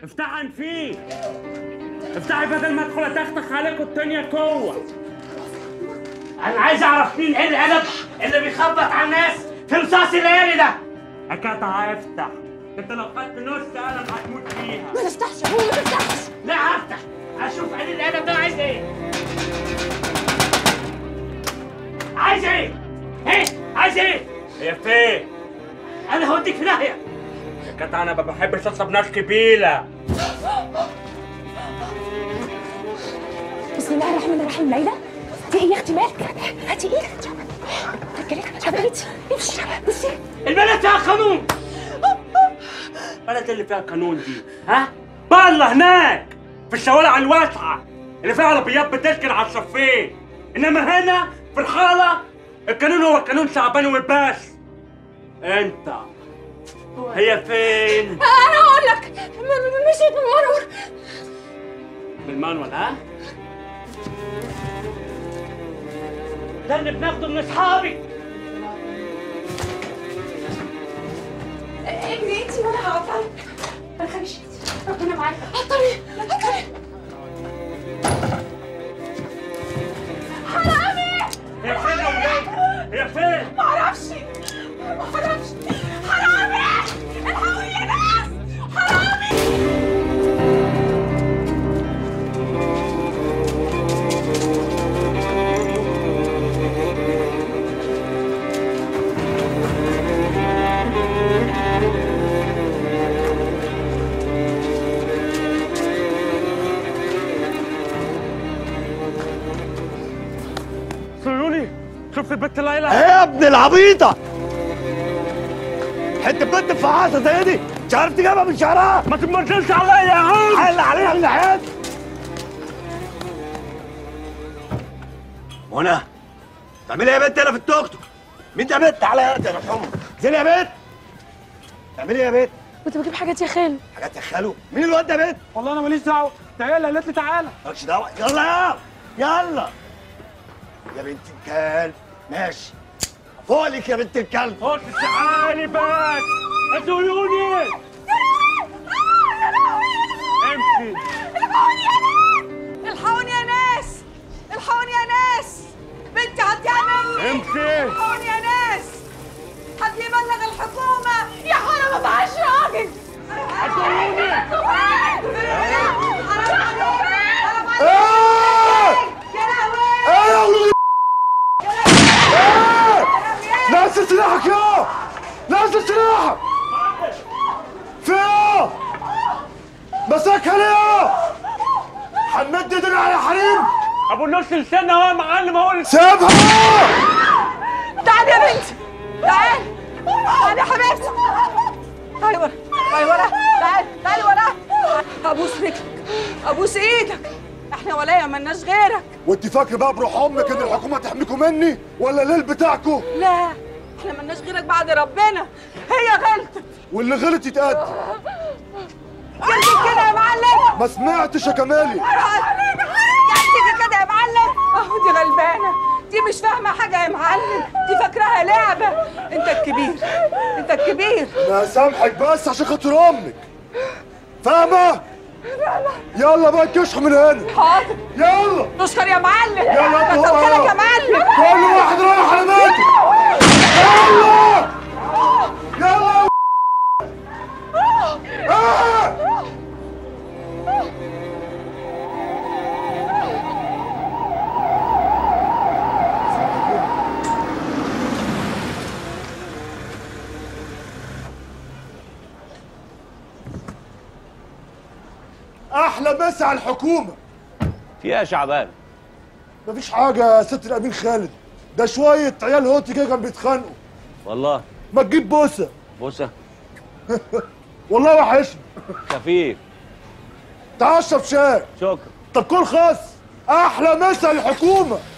افتحي فيه، افتحي بدل ما ادخل اتختخ عليكم الدنيا جوه. انا عايز اعرف مين ايه القلب اللي بيخبط على الناس في رصاص الليالي ده. اكاتع افتح، انت لو خدت نص قلم هتموت فيها. ما تفتحش يا ابويا، ما تفتحش. لا هفتح، اشوف عين القلب ده عايز ايه. عايز ايه؟ ايه؟ عايز ايه؟ هي فين؟ انا هوديك في داهيه. يا كاتع انا ما بحبش اشرب ناس كبيره. بسم الله الرحمن الرحيم. ليلى في ايه يا اختي؟ مالك؟ هاتي ايدك. رجليك حبيبتي امشي. بصي البلد فيها قانون. البلد اللي فيها قانون دي ها؟ بره هناك في الشوارع الواسعه اللي فيها عربيات بتركن على الصفين، انما هنا في الحاره القانون هو قانون شعباني وبس. انت هي فين؟ انا هقول لك. مشيت من ورا. بالمانوال ها؟ ده اللي بناخده من اصحابي. اجري انتي وانا هعطلك. ما تخافيش، ربنا معاك. عطلي عطلي. حرامي! هي فين يا ولاد؟ هي فين؟ معرفش. حرامي! الحقوني يا ناس! حرامي! سيوني شفت البت ليلى؟ ايه يا ابن العبيطه؟ حته بنت فعاصه زي دي مش عارف تجيبها من شعرها؟ ما تمرجلش عليا يا عم. حل عليها من حياتي. منى تعملي ايه يا بنت هنا في التوك توك؟ مين ده يا بنت؟ تعالى يا بنت يا مرحومه. انزلي يا بنت. تعملي ايه يا بنت؟ كنت بجيب حاجات يا خالو. حاجات يا خالو؟ مين الواد ده يا بنت؟ والله انا ماليش دعوه، تعالى قالت لي تعالى. مالكش دعوه. يلا يلا يا بنت الكلب. ماشي فوقلك يا بنت الكلب. قلت تعالي بس سيوني. امشي. الحقوني يا ناس! الحقوني يا ناس! بنتي هتضيع مني! امشي. الحقوني يا ناس! حد يبلغ الحكومة! يا حرام ما معاش راجل! سيوني. ايه يا ولد؟ نزل سلاحك يا نزل سلاحك. في ايه؟ مسكها ليه؟ هنمد ايدينا على حريم؟ ابو نص لسان اهو يا معلم اهو. سيبها. تعالي يا بنتي! تعالي! تعالي يا حبيبتي! تعالي ورا! تعالي ورا! تعالي ورا! ابوس رجلك، ابوس ايدك، احنا ولاية مالناش غيرك. وانت فاكره بقى بروح امك ان الحكومه تحميكم مني ولا الليل بتاعكم؟ لا، احنا مالناش غيرك بعد ربنا، هي غلطت. واللي غلط يتقد. جلدك كده يا معلم. ما سمعتش يا كمالي. جلدك كده يا معلم. اهو دي غلبانه، دي مش فاهمه حاجه يا معلم، دي فاكراها لعبه. انت الكبير، انت الكبير. انا سامحك بس عشان خاطر امك، فاهمه؟ يلا بقى الكشح من هنا. حاضر. يلا تشكر يا معلم. يلا توكلك يا معلم. كل واحد رايح على بيته. يلا يلا. احلى مسا على الحكومه. في ايه يا شعبان؟ مفيش حاجه يا ست الامين خالد، ده شويه عيال هوتي كده كانوا بيتخانقوا. والله ما تجيب بوسه. بوسه؟ والله وحشني. خفيف. تعال اشرب شاي. شكرا. طب كل خاص. احلى مسا الحكومه.